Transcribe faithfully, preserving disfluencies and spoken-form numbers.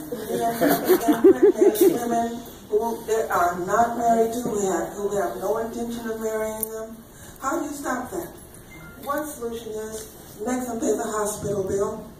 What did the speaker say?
impregnated women who they are not married to, who have, who have no intention of marrying them. How do you stop that? One solution is make them pay the hospital bill.